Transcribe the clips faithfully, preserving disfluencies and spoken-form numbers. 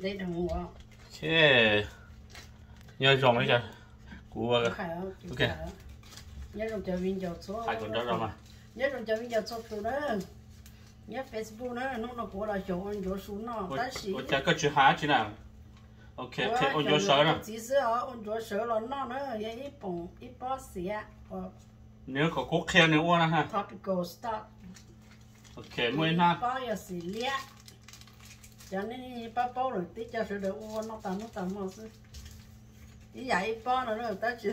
đây đồng hồ thế nhớ dùng đấy chưa của ok nhớ dùng cho viên dầu số hai con đó đâu mà nhớ dùng cho viên dầu số từ đó nhớ Facebook đó nó nó của là chỗ anh chỗ xuống nó ta chỉ cái cái chữ há chứ nào ok thế anh chỗ sợ nè chỉ sợ anh chỗ sợ là nó nó vậy ít bông ít bó xía nếu có cốt keo nữa quá ha tropical stock ok mới ha bó giờ xì liệt cho nên bó bó rồi tí cho sự được uống nó tầm nó tầm mà chứ ý vậy bó nó nó ta chỉ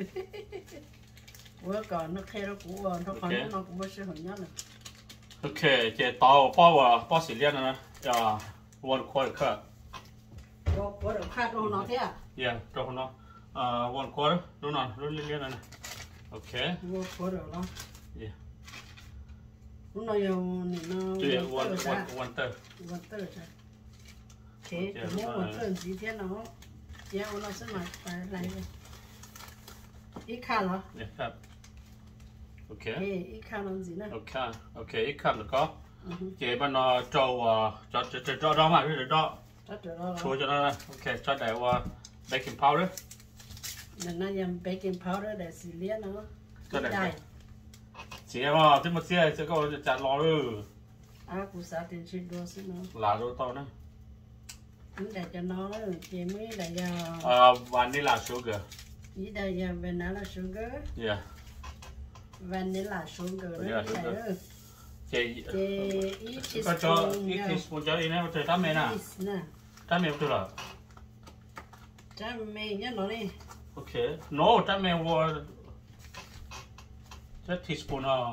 bữa còn nó khe nó cũng nó còn nó cũng mới sử dụng nhất này ok chị tao bao vào bao xì liệt nữa à one quarter cup có có được khát luôn nó thế à yeah cho nó à one quarter đúng rồi đúng liệt này ok có có được đó yeah lúc nào giờ nó one one one third one third thế mỗi one third gì thế nó giờ nó sẽ mà phải lại ít khát hả yeah khát ok ít khát làm gì nữa ok ok ít khát là có chị bạn nó trâu cho cho cho cho đó mà cái đó chua cho nó ok cho để qua baking powder nên nó làm baking powder để xử lý nó cho để chị em à thế mà chị sẽ có chả lo rồi à cũng sao tiền xin đua xin nó là đồ to nữa để cho nó đó chị mới để cho à vanilla sugar ý đây giờ vanilla sugar yeah vanilla sugar đó này chị chị có cho ít teaspoon cho in em cho tắm mền à tắm mền chưa rồi tắm mền nhá nó đi ok no tắm mền vào cho teaspoon à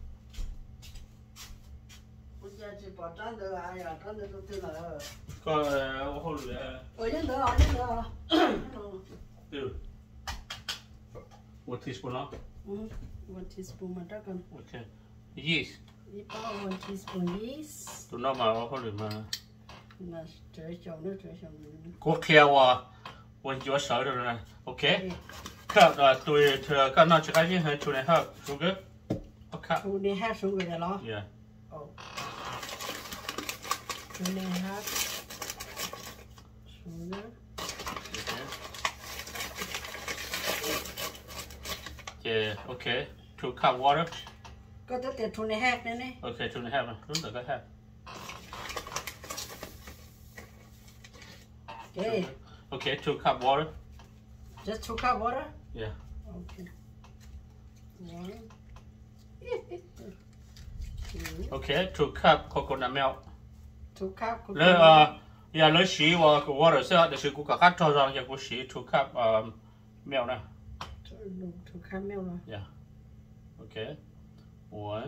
bây giờ chỉ bỏ trắng được à ya trắng được tôi là có hồi nữa ở trên đó ở trên đó từ một teaspoon đó one teaspoon mà chắc cần ok yeast about one teaspoon yeast tụi nó mà có được mà là trời chồng nữa trời chồng nữa có keo à quên chúa sợ rồi này ok các à tụi thừa các nó chỉ cái gì hết tụi này hết sugar ok tụi này hết sugar rồi đó yeah oh tụi này hết sugar yeah ok two cup water có tới tiền tụi này hết nữa nè ok two and a half đúng rồi cái half okay okay two cup water just two cup water yeah okay one okay two cup coconut milk two cup lấy à yeah lấy xí và water sẽ để xí cũng cả cắt cho ra cái cũng xí two cup um milk này two cup milk rồi yeah okay one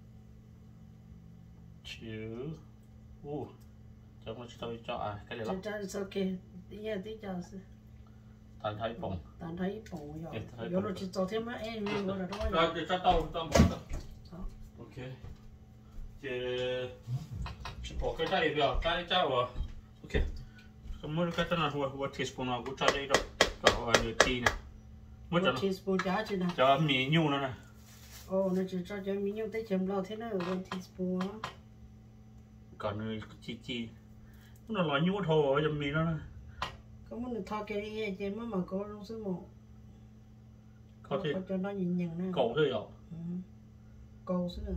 two ooh cho nó cho cho à cái này lắm it's okay yeah tí cho tàn thấy bông tàn thấy bông rồi rồi nó chỉ cho thêm mấy em nữa là đó rồi để cho tao tao bỏ ok chị chị bỏ cái trái vào trái trái vào ok không muốn cái nào một một teaspoon nào cũng cho đây rồi cho vào nửa tea này một teaspoon chả chứ nào cho mì nhung nữa này ồ nó chỉ cho cho mì nhung tới chấm lâu thế nào one teaspoon còn chi chi nó là nhung thôi cho mì nó này có muốn thao cái gì chứ mà mà có luôn số một có thể cho nó nhìn nhận nè cầu thôi ạ cầu số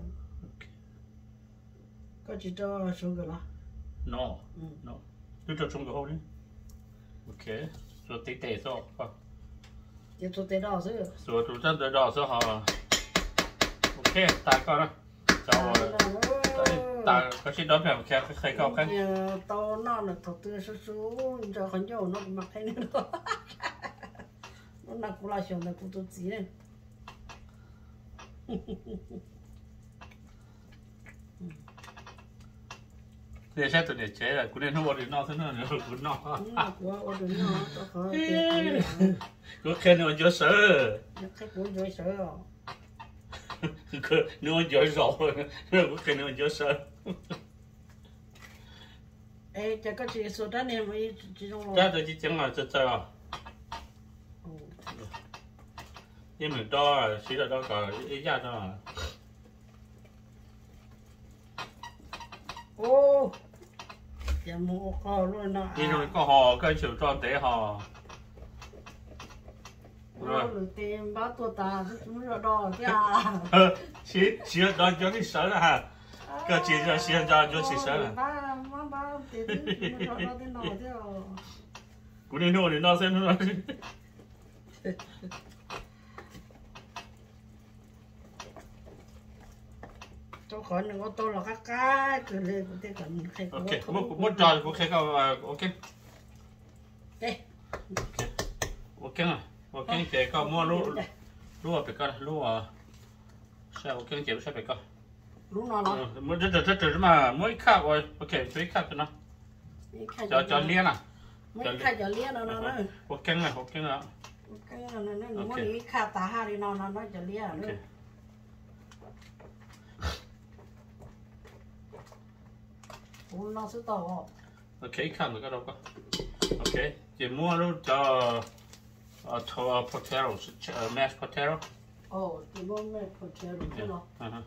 có chỉ cho xuống cái là no no cứ cho xuống cái hộp đi ok rồi tí tệ sao giờ tôi tới đó chứ rồi tôi chân tới đó sao hả ok ta coi đó cháu ta có chuyện đó phải khai khai cao cái to nó là thật tư số số cho khẩn dầu nó mặc hay nữa đó nó nặng cũng là chuyện là cũng tốt gì này thì sẽ tụi này chế là cũng nên nó đi nó thế nào nữa cũng nó quá quá đừng nó tôi khó có khi nó chưa sợ cái cũng dễ sợ rồi nó dễ rồi nó khi nó chưa sợ ê chắc có chị số đó này mới chỉ trong chắc tôi chỉ chẳng là chơi chơi à nhưng mình đo chỉ là đo cả ý ra thôi ô chả mua co luôn đó đi rồi có hò cái chiều tròn té hò rồi tiền báo tua ta chúng nó đo chứ chỉ chỉ đó cho cái sợ là ha cái chỉ cho chỉ cho cho chỉ sợ là ba ba ba tiền nó đo tiền nó chứ cú đi nuôi đi nó xem nó tôi khỏi đừng có tôi là các cái cứ lên cái cái cần khai ok một một trò của khai cao ok ok ok rồi ok thì cao mua lúa lúa phải coi lúa sao ok chị sẽ phải coi lúa nó nó mới rất rất rất mà mới khác rồi ok mới khác cho nó cho cho liên à mới khai cho liên nó nó nó ok này ok nữa cái nó nó nó muốn đi khai ta ha đi nó nó nó cho liên nữa nó sẽ to ok khác được cái đâu có ok chị mua luôn cho cho potato mashed potato ồ chị mua mashed potato chứ nó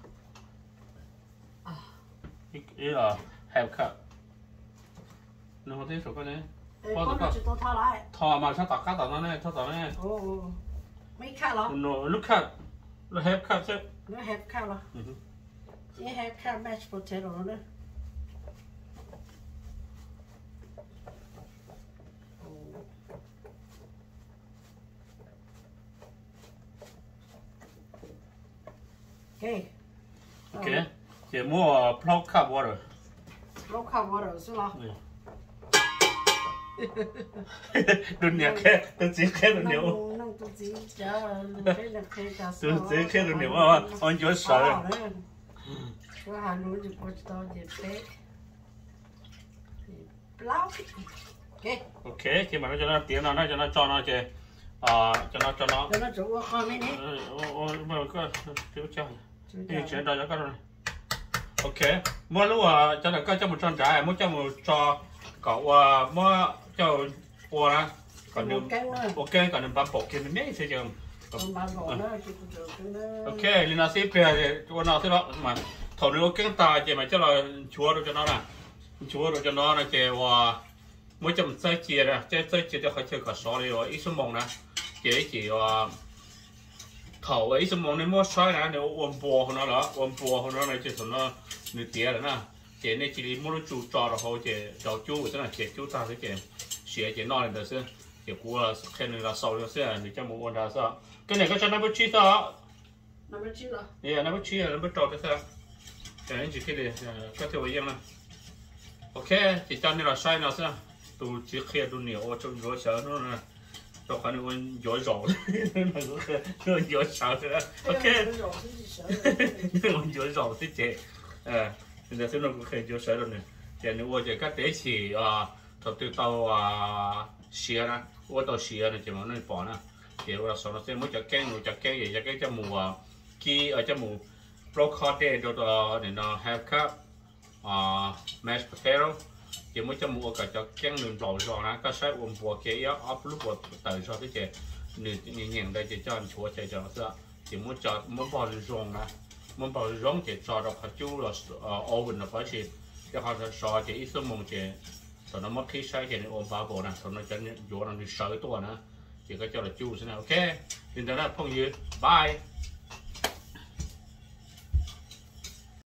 ý là have cut nó không thấy số cái này có nó chỉ to thò lại thò mà sao tao cắt tao nó này thò tao này ồ mấy cắt lắm nó lúc cắt nó have cut chứ nó have cut lắm chỉ have cut mashed potato nữa ok ok chị mua plow cup water plow cup water chứ lo đừng nhạc khe tôi chỉ khe được nhiều nông tôi chỉ chờ cái là khe cả tôi chỉ khe được nhiều mà anh chúa sợ tôi hà nội thì có tao dẹp thế plow ok ok khi mà nó cho nó tiếng nó nó cho nó cho nó chơi à cho nó cho nó cho nó chủ qua con này nè ô mà có thiếu chơi đi chuyển đó cho các rồi ok mua lúc à cho nó có cho một trăm trái mua cho một cho cậu mua cho qua đó còn đừng ok còn đừng bám bộ kia mình mấy sẽ chừng ok nên nó sẽ về thì cho nó thế đó mà thầu nữa cái ta chỉ mà cho là chúa được cho nó nè chúa được cho nó là chỉ và mỗi chấm sai chia ra chơi sai chia cho khỏi chơi cả số đi rồi ít số mong nè chỉ chỉ thầu ấy số mong nên mua sai nè nếu ôm bùa nó đó ôm bùa nó này chỉ số nó nửa tiếng rồi nè chỉ này chỉ mua chú trò rồi thôi chỉ trò chú tức là chỉ chú ta sẽ chỉ xé chỉ nói là sẽ chỉ qua khi này là sau đó sẽ để cho một con đá sao cái này có cho number chín sao number chín rồi yeah number chín là number trò cái sao cái này chỉ cái này có thể vậy mà ok chỉ cho nên là sai nào sao tôi chỉ khi tôi nhiều trong gió sợ nó nè cho khả năng gió rổ nó nó gió sợ nữa ok gió rổ thì chị à bây giờ nó cũng khởi gió sợ rồi nè giờ nếu tôi chỉ cắt để chỉ à thầu từ tàu à xìa nè tôi tàu xìa này chỉ mà nó bỏ nè thì tôi sau nó sẽ mới chặt keng rồi chặt keng gì chặt cái cho mùa kia ở cho mùa broccoli rồi đó để nó have cup à mashed potato chỉ mới cho mua cả cho keng đường lẩu rồi nè các sai uống bùa kia á ấp lúc bùa tới cho cái chè nửa nhẹ nhàng đây chỉ cho anh chúa chạy cho nó chỉ muốn cho muốn bỏ rong nè muốn bỏ rong chỉ cho được hạt chú là oven là phải chỉ cho họ sò chỉ ít số mông chỉ rồi nó mất khí sai chỉ để ôm ba bộ nè rồi nó cho vô nó đi sợiตัวnè chỉ có cho là chú thế nào ok thì đó là phong như bye